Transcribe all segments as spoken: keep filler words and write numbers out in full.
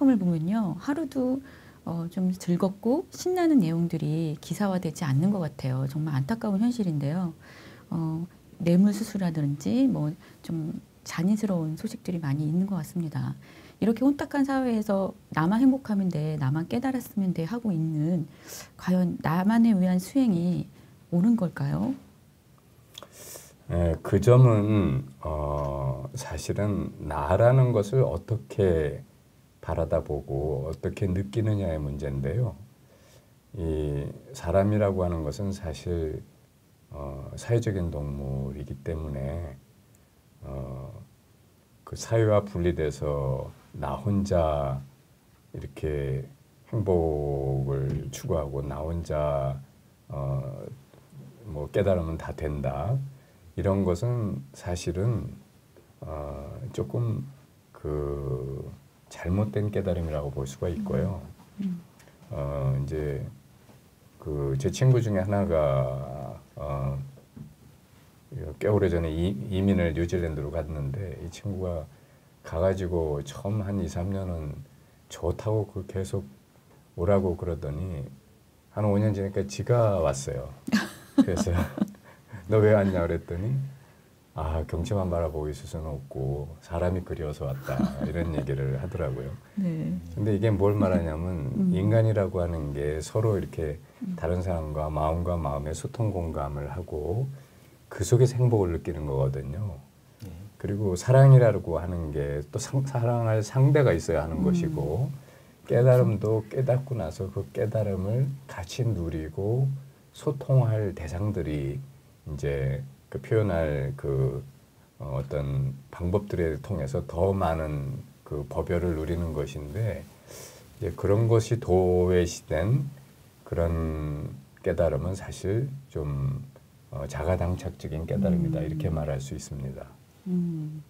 웹툰을 보면요. 하루도 어, 좀 즐겁고 신나는 내용들이 기사화되지 않는 것 같아요. 정말 안타까운 현실인데요. 어, 뇌물 수수라든지 뭐 좀 잔인스러운 소식들이 많이 있는 것 같습니다. 이렇게 혼탁한 사회에서 나만 행복하면 돼, 나만 깨달았으면 돼 하고 있는 과연 나만을 위한 수행이 옳은 걸까요? 네, 그 점은 어, 사실은 나라는 것을 어떻게 바라다보고 어떻게 느끼느냐의 문제인데요. 이 사람이라고 하는 것은 사실 어, 사회적인 동물이기 때문에 어, 그 사회와 분리돼서 나 혼자 이렇게 행복을 추구하고 나 혼자 어, 뭐 깨달으면 다 된다. 이런 것은 사실은 어, 조금 그 잘못된 깨달음이라고 볼 수가 있고요. 어, 이제 그 제 친구 중에 하나가 어, 꽤 오래 전에 이, 이민을 뉴질랜드로 갔는데 이 친구가 가가지고 처음 한 이, 삼 년은 좋다고 그 계속 오라고 그러더니 한 오 년 지나니까 지가 왔어요. 그래서 너 왜 왔냐 그랬더니 아 경치만 바라보고 있을 수는 없고 사람이 그리워서 왔다 이런 얘기를 하더라고요. 네. 근데 이게 뭘 말하냐면 음. 인간이라고 하는 게 서로 이렇게 다른 사람과 마음과 마음의 소통 공감을 하고 그 속에서 행복을 느끼는 거거든요. 네. 그리고 사랑이라고 하는 게 또 사랑할 상대가 있어야 하는 음. 것이고 깨달음도 깨닫고 나서 그 깨달음을 같이 누리고 소통할 대상들이 이제 그 표현할 그 어, 어떤 방법들을 통해서 더 많은 그 법열을 누리는 것인데 이제 그런 것이 도외시된 그런 깨달음은 사실 좀 어, 자가당착적인 깨달음이다 음. 이렇게 말할 수 있습니다. 음.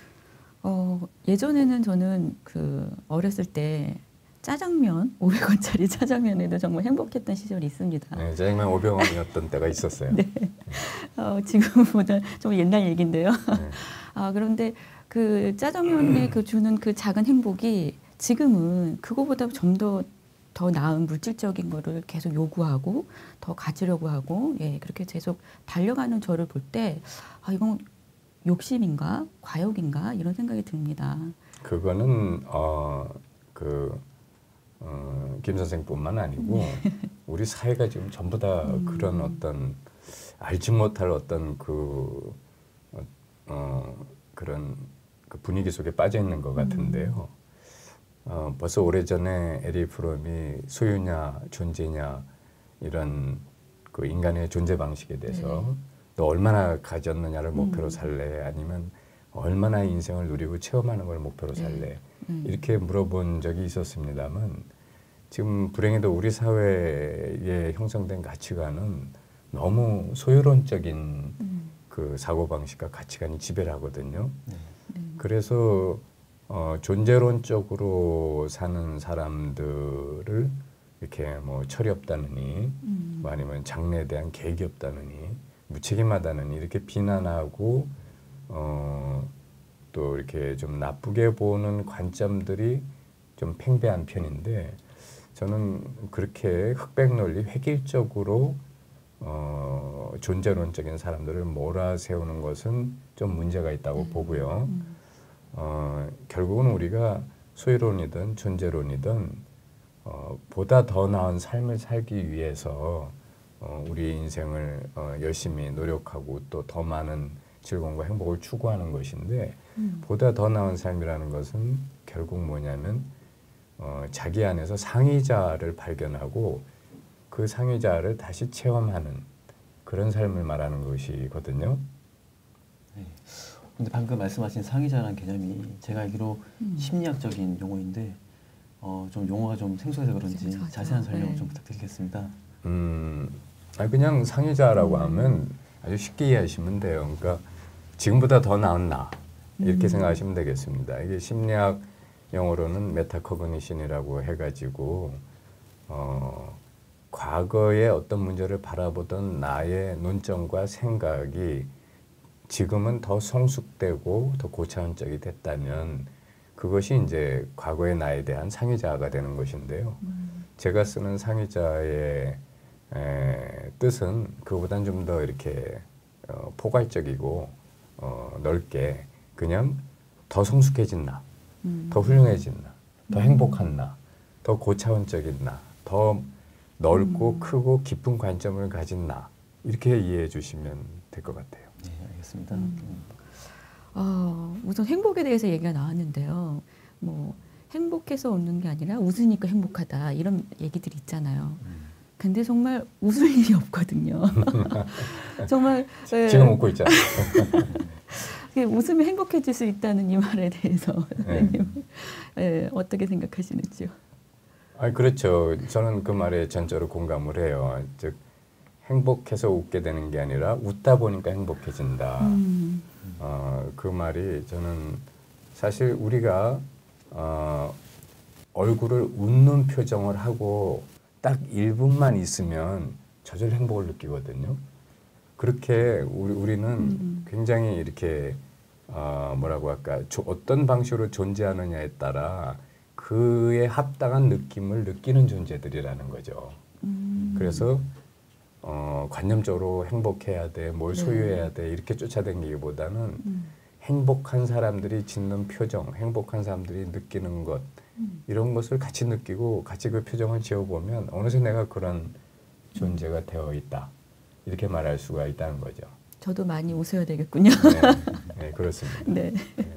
어, 예전에는 저는 그 어렸을 때 짜장면 오백 원짜리 짜장면에도 정말 행복했던 시절이 있습니다. 네, 짜장면 오백 원이었던 때가 있었어요. 네. 어, 지금보다 좀 옛날 얘기인데요. 네. 아, 그런데 그 짜장면에 그 주는 그 작은 행복이 지금은 그거보다 좀 더 더 나은 물질적인 거를 계속 요구하고 더 가지려고 하고 예, 그렇게 계속 달려가는 저를 볼 때 아, 이건 욕심인가 과욕인가 이런 생각이 듭니다. 그거는 어, 그 어, 김 선생뿐만 아니고 우리 사회가 지금 전부 다 음. 그런 어떤 알지 못할 어떤 그 어, 어, 그런 그 분위기 속에 빠져 있는 것 같은데요. 어, 벌써 오래전에 에리 프롬이 소유냐 존재냐 이런 그 인간의 존재 방식에 대해서 네. 너 얼마나 가졌느냐를 목표로 음. 살래 아니면 얼마나 인생을 누리고 체험하는 걸 목표로 네. 살래 음. 이렇게 물어본 적이 있었습니다만 지금 불행히도 우리 사회에 형성된 가치관은 너무 소유론적인 음. 그 사고방식과 가치관이 지배를 하거든요. 네. 그래서 어, 존재론적으로 사는 사람들을 이렇게 뭐 철이 없다느니 음. 뭐 아니면 장래에 대한 계획이 없다느니 무책임하다느니 이렇게 비난하고 어, 또 이렇게 좀 나쁘게 보는 관점들이 좀 팽배한 편인데 저는 그렇게 흑백 논리 획일적으로 어, 존재론적인 사람들을 몰아세우는 것은 좀 문제가 있다고 보고요. 음. 어, 결국은 우리가 소유론이든 존재론이든 어, 보다 더 나은 삶을 살기 위해서 어, 우리 인생을 어, 열심히 노력하고 또 더 많은 즐거움과 행복을 추구하는 것인데 음. 보다 더 나은 삶이라는 것은 결국 뭐냐면 어, 자기 안에서 상위자를 발견하고 그 상위자를 다시 체험하는 그런 삶을 말하는 것이거든요. 네. 근데 방금 말씀하신 상위자라는 개념이 제가 알기로 음. 심리학적인 용어인데 어, 좀 용어가 좀 생소해서 그런지 생소하죠. 자세한 설명 네. 좀 부탁드리겠습니다. 음, 아니 그냥 상위자라고 음. 하면 아주 쉽게 이해하시면 돼요. 그러니까 지금보다 더 나은 나 이렇게 음. 생각하시면 되겠습니다. 이게 심리학 용어로는 메타코그니션이라고 해가지고 어, 과거의 어떤 문제를 바라보던 나의 논점과 생각이 지금은 더 성숙되고 더 고차원적이 됐다면 그것이 이제 과거의 나에 대한 상의자가 되는 것인데요. 음. 제가 쓰는 상의자의 에, 뜻은 그보다는 좀 더 이렇게 어, 포괄적이고 어, 넓게 그냥 더 성숙해진 나, 음. 더 훌륭해진 나, 더 음. 행복한 나, 더 고차원적인 나, 더 넓고 음. 크고 깊은 관점을 가진 나 이렇게 이해해 주시면 될 것 같아요. 네, 알겠습니다. 음. 음. 어, 우선 행복에 대해서 얘기가 나왔는데요. 뭐 행복해서 웃는 게 아니라 웃으니까 행복하다 이런 얘기들이 있잖아요. 음. 근데 정말 웃을 일이 없거든요. 정말 예, 지금 웃고 있잖아요. 예, 웃으면 행복해질 수 있다는 이 말에 대해서 선생님 예, 어떻게 생각하시는지요? 아, 그렇죠. 저는 그 말에 전적으로 공감을 해요. 즉 행복해서 웃게 되는 게 아니라 웃다 보니까 행복해진다. 음. 어, 그 말이 저는 사실 우리가 어, 얼굴을 웃는 표정을 하고 딱 일 분만 있으면 저절로 행복을 느끼거든요. 그렇게 우리, 우리는 음. 굉장히 이렇게 어, 뭐라고 할까 조, 어떤 방식으로 존재하느냐에 따라 그에 합당한 느낌을 느끼는 존재들이라는 거죠. 음. 그래서 어, 관념적으로 행복해야 돼, 뭘 네. 소유해야 돼 이렇게 쫓아다니기보다는 음. 행복한 사람들이 짓는 표정, 행복한 사람들이 느끼는 것 음. 이런 것을 같이 느끼고 같이 그 표정을 지어보면 어느새 내가 그런 존재가 되어 있다 이렇게 말할 수가 있다는 거죠. 저도 많이 웃어야 되겠군요. 네, 네 그렇습니다. 네. 네.